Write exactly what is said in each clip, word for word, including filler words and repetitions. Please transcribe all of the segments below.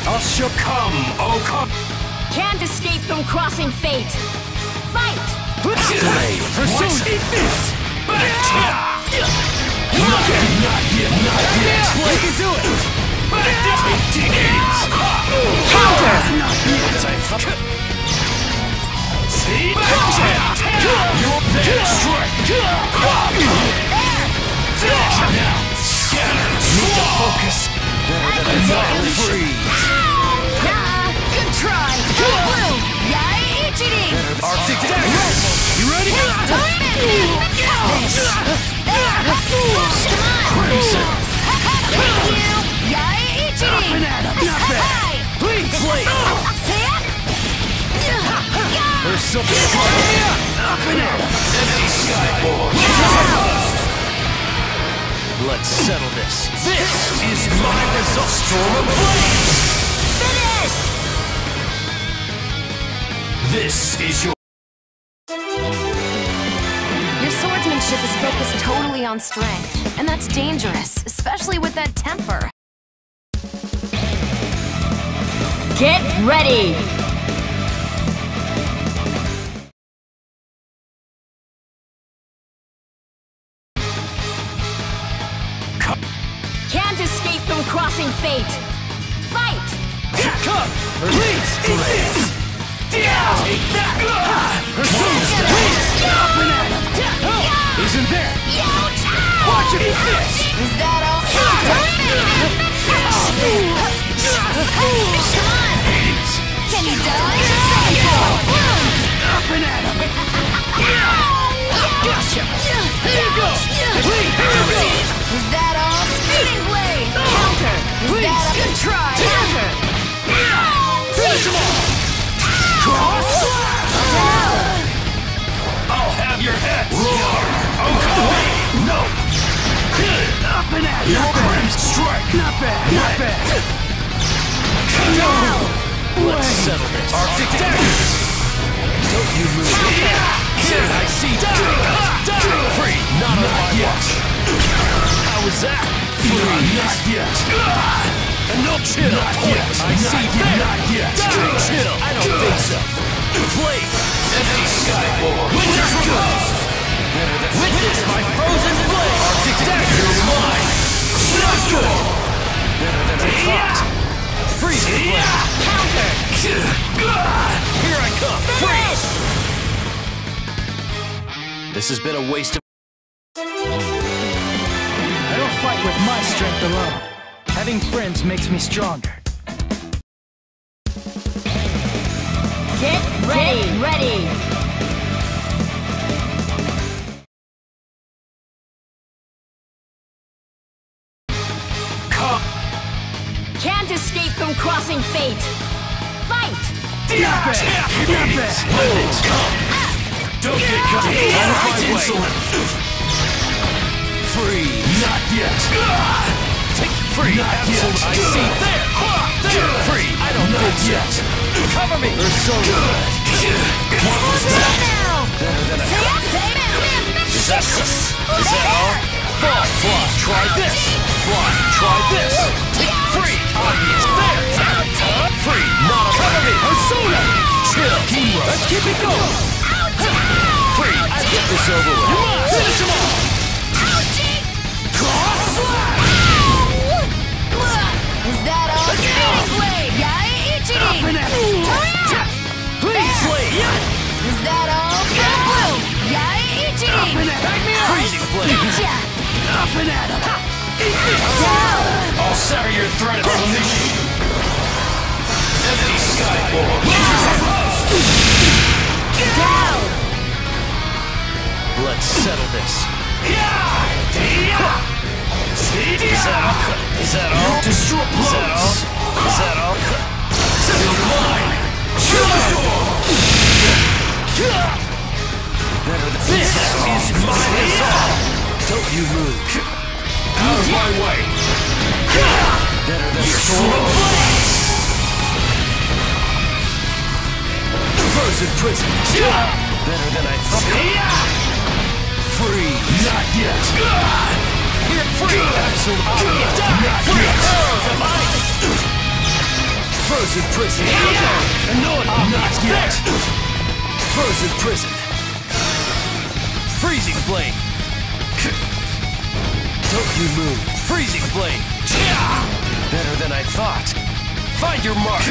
I'll show. Come, oh come. Can't escape from crossing fate. Fight! Blade, pursue. Eat this. Back. Not yet, not yet, not yet. You can do it. Counter. Not yet. See? You're there. Strike. Now, scatter. Need to focus. Better than I thought. Freeze. Nah, good try. Blue, yai ichiri. Arctic dagger. You ready? Crimson. Thank you. Yai ichiri. Not bad. Please. Blade. There's something wrong. Up and at him. Empty skyboard. Let's settle this. This is my result. Storm of Blaze. Finish! This is your. Your swordsmanship is focused totally on strength, and that's dangerous, especially with that temper. Get ready! Can't escape from crossing fate. Fight! Come! Please! Eat this! Take that! Pursue! Please! Up and at him! Isn't there? Watch it! Eat this! Is that all? Come on! Can you die? Up and at him! Gotcha! Here you go! Please! Is that all? Spinning blade! Counter! Is Please. that a good try? Counter! Finish him off! Cross! I'll have your head! Roar! Okay! No! Up and at him! Your crimson strike! Not bad! Not bad! No! Let's settle this! Arctic daggers! Don't you move! Here I see! Free! Not on my watch! How was that? Free! Not yet! No chill! Not yet! I see there! Not yet! Chill! I don't think so! Blade! Empty skyboard! Winter goes! Witness my frozen blade! Arctic dagger! You're mine! Not good! Better than I thought! Freezing blade! Counter! Here I come! Freeze! This has been a waste of. I don't fight with my strength alone. Having friends makes me stronger. Get ready! Get ready! Come! Can't escape from crossing fate. Fight! Not bad! Not bad! Let it come! Don't get caught! Out of my way! Free! Not yet! Take free! Not absolute! I see! There! There! Free! I don't know yet! Cover me! You're so good! What was that? Better than I thought! Is that this? Is that all? Fall! Fly! Try this! Fly! Try this! Take free! Obvious! There! Free! Not a cover me! Persona! Chill! Hero! Let's keep it going! Free! I get this over with! Come on! Finish him off! Cross slash! Is that all? Spinning blade! Yai ichiri! Please! Blade! Is that all? Blue! Yai ichiri! Freezing blade! Gotcha! Up and at him! Down! I'll sever your thread of elimination! Empty skyboard! Down! Let's settle this. Is that all? Is that all? Destroy Is that all? Is that all? You're mine! Better than this is my resolve! Don't you move! Out of my way! Better than Storm Blaze! Frozen prison! Better than I thought! Free! Not yet! You're free! Absolutely! Die! Free! Arrows of ice! Frozen prison. No, not yet. Frozen prison. Freezing flame. Don't you move. Freezing flame. Better than I thought. Find your mark.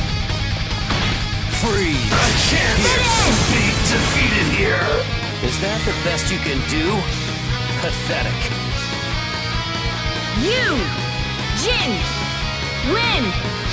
Freeze. I can't be defeated here. Is that the best you can do? Pathetic. You, Jin, win!